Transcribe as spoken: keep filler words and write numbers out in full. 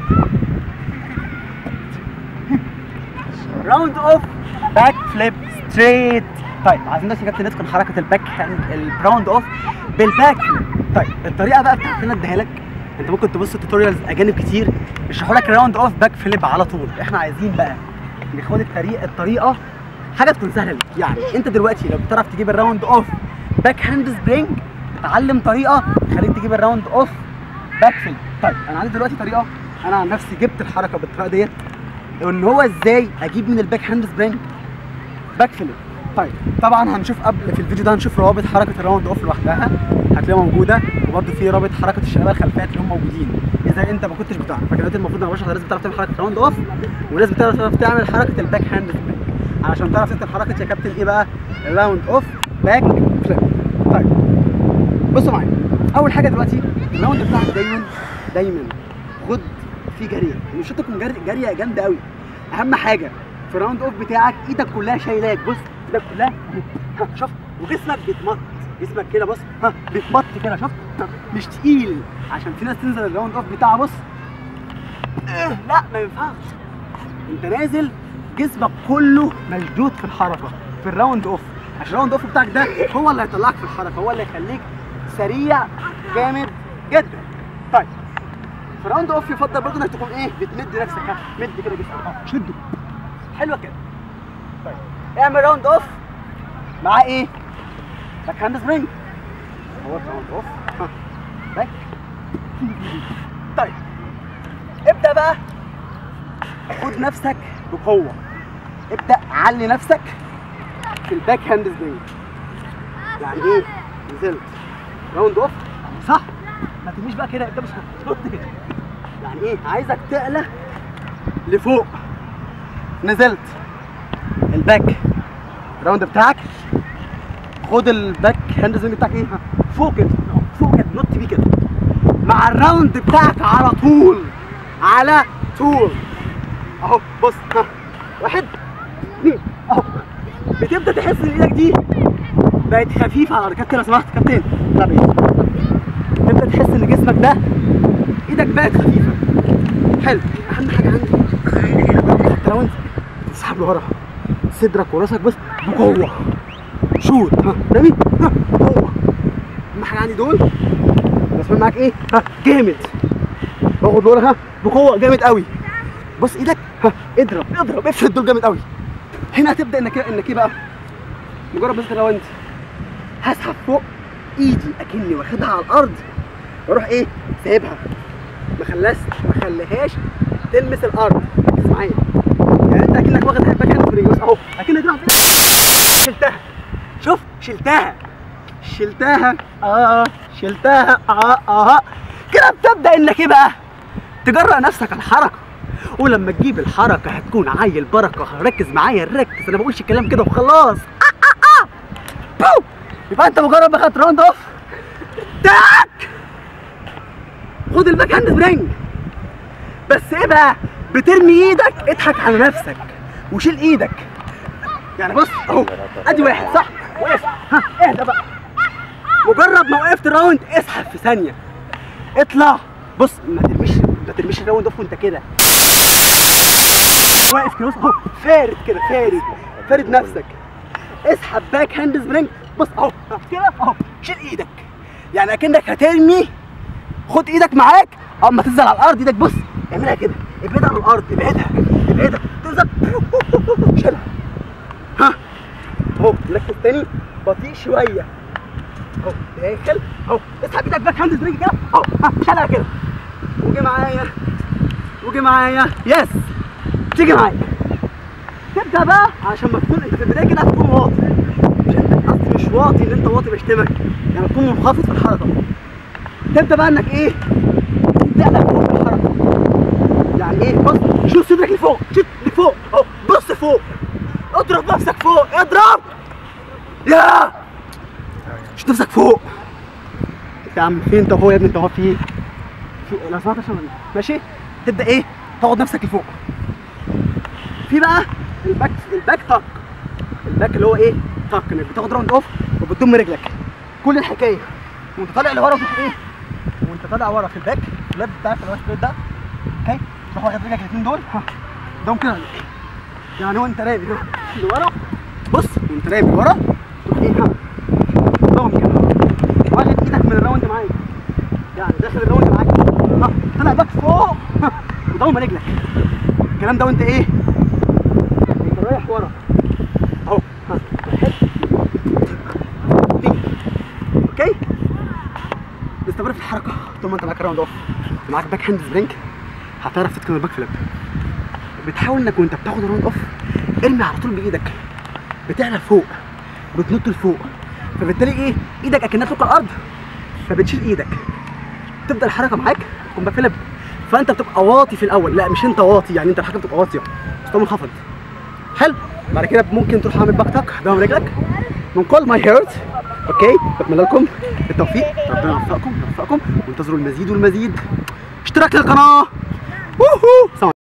راوند اوف باك فليب ستريت. طيب عايزين دلوقتي يا كابتن ندخل حركه الباك هاند الراوند اوف بالباك فليب. طيب الطريقه بقى بتاعتنا اديها لك، انت ممكن تبص توتوريالز اجانب كتير يشرحوا لك الراوند اوف باك فليب على طول. احنا عايزين بقى ناخد الطريقه الطريقه حاجه تكون سهله ليك. يعني انت دلوقتي لو بتعرف تجيب الراوند اوف باك هاند سبرينج اتعلم طريقه تخليك تجيب الراوند اوف باك فليب. طيب انا عندي دلوقتي طريقه، انا عن نفسي جبت الحركه بالطريقه ديت، ان هو ازاي اجيب من الباك هاند سبرينج باك فليب. طيب طبعا هنشوف قبل في الفيديو ده هنشوف روابط حركه الراوند اوف لوحدها هتلاقيها موجوده، وبرده في رابط حركه الشباب الخلفيات اللي هم موجودين اذا انت ما كنتش بتعرف. فكده المفروض انا بشرح لازم تعرف تعمل حركه الراوند اوف، ولازم تعرف تعمل حركه الباك هاند سبرينج علشان تعرف انت حركه يا كابتن ايه بقى الراوند اوف باك فليب. طيب بصوا معايا، اول حاجه دلوقتي الراوند بتاعك دايما دايما خد فيه جريه، مش شرط تكون جري جريه جامده قوي. اهم حاجه في الراوند اوف بتاعك ايدك كلها شايلاك، بص ايدك كلها ها شوف، وجسمك بيتمط، جسمك كده بص ها بيتمط كده شوف، مش تقيل عشان في ناس تنزل الراوند اوف بتاعها بص اه لا ما ينفعش، انت نازل جسمك كله مشدود في الحركه في الراوند اوف، عشان الراوند اوف بتاعك ده هو اللي هيطلعك في الحركه، هو اللي هيخليك سريع جامد جدا. طيب في الراوند اوف يفضل برضه انك تكون ايه بتمد نفسك، ها مد كده جسمك اه شده حلوه كده. طيب اعمل راوند اوف مع ايه؟ باك هاند سبرينج، هو راوند اوف ها باك. طيب ابدا بقى خد نفسك بقوه، ابدا علي نفسك في الباك هاند سبرينج. يعني ايه؟ نزلت راوند اوف صح؟ ما ترميش بقى كده، ابدا مش هتحط كده. يعني ايه؟ عايزك تعلى لفوق، نزلت الباك راوند بتاعك، خد الباك هاند سبرينج بتاعك ايه؟ فوق كده فوق كده، نط بيه كده مع الراوند بتاعك على طول على طول اهو. بص ها واحد اثنين اهو، بتبدا تحس ان ايدك دي بقت خفيفه على كابتن لو سمحت كابتن، تبدا تحس ان جسمك ده ايدك بقت خفيفه. حلو، اهم حاجه عندي حتى لو انت تسحب لورا صدرك وراسك بص بقوه، شوت ها رمي ها بقوه. اهم حاجه عندي دول بس معاك ايه ها جامد، باخد لورا ها بقوه جامد قوي. بص ايدك ها اضرب اضرب افرد دول جامد قوي. هنا هتبدا انك انك ايه بقى، مجرد بس لو انت هسحب فوق ايدي اكني واخدها على الارض واروح ايه سايبها، ما خلاش ما خليهاش تلمس الارض. ركز معايا، يعني انت اكنك واخد باك هاند سبرينج بص اهو، اكنك راح شلتها، شوف شلتها شلتها اه شلتها اه اه كده. بتبدا انك ايه بقى تجرأ نفسك على الحركه، ولما تجيب الحركه هتكون عيل بركه. ركز معايا ركز، انا ما بقولش الكلام كده وخلاص. آه آه آه. بو. يبقى انت مجرد ما خدت راوند اوف تاك خد الباك هاند سبرينج، بس ايه بقى بترمي ايدك، اضحك على نفسك وشيل ايدك. يعني بص اهو ادي واحد صح وقف، ها اهدى بقى، مجرد ما وقفت الراوند اسحب في ثانيه اطلع. بص ما ترميش ما ترميش الراوند اوف وانت كده واقف كده اهو، فارد كده فارد فارد نفسك، اسحب باك هاند سبرينج بص اهو كده اهو، شيل ايدك يعني اكنك هترمي، خد ايدك معاك اما تنزل على الارض ايدك بص اعملها كده، ابعدها عن الارض، ابعدها ابعدها تنزل شيلها ها اهو. ركز تاني بطيء شويه اهو، داخل اهو، اسحب ايدك باك هاند سبرينج كده اهو، ها شيلها كده وجي معايا وجي معايا يس، تيجي معايا تبدا بقى عشان ما تكون انت في البدايه كده هتكون واطي، مش انت قصدي مش واطي ان انت واطي بشتمك، يعني تكون منخفض في الحركه. تبدا بقى انك ايه تعلى فوق في الحركه، يعني ايه بص شوف صدرك لفوق، شوف لفوق اهو، بص فوق، اضرب نفسك فوق، اضرب يا شوف نفسك فوق يا عم. فين انت وهو يا ابني، انت هو في ايه؟ لو سمعت عشان ماشي تبدا ايه تاخد نفسك لفوق. في بقى الباك الباك تاك، الباك اللي هو ايه تاك، انك بتاخد راوند اوف وبتضم رجلك، كل الحكايه وانت طالع لورا وتروح ايه وانت طالع ورا في الباك اللاب بتاعك اللي هو السبريت ده اوكي، تروح واخد رجلك الاثنين دول ها قدام كده يعني وانت رامي ها لورا. بص وانت رامي لورا تروح ايه ها قدام كده واخد ايدك من الراوند معاك يعني داخل الراوند معاك ها طلع باك فوق ها قدام رجلك الكلام ده وانت ايه انت رايح ورا اهو ها اوكي. استمر في الحركه طول ما انت معاك راوند اوف معاك باك هاند سبرينج هتعرف تتقن الباك فليب. بتحاول انك وانت بتاخد راوند اوف ارمي على طول بايدك بتعلى فوق بتنط لفوق فبالتالي ايه ايدك اكنها فوق الارض فبتشيل ايدك تبدا الحركه معاك تكون باك فليب. فانت بتبقى واطي في الاول لا مش انت واطي يعني انت الحركه بتبقى واطيه مستوى منخفض حلو. بعد كده ممكن تروح عامل باك تاك قدام رجلك من كل ماي هيرت. اوكي بتمنى لكم التوفيق ربنا يوفقكم يوفقكم وانتظروا المزيد والمزيد. اشتراك للقناه. ووهو.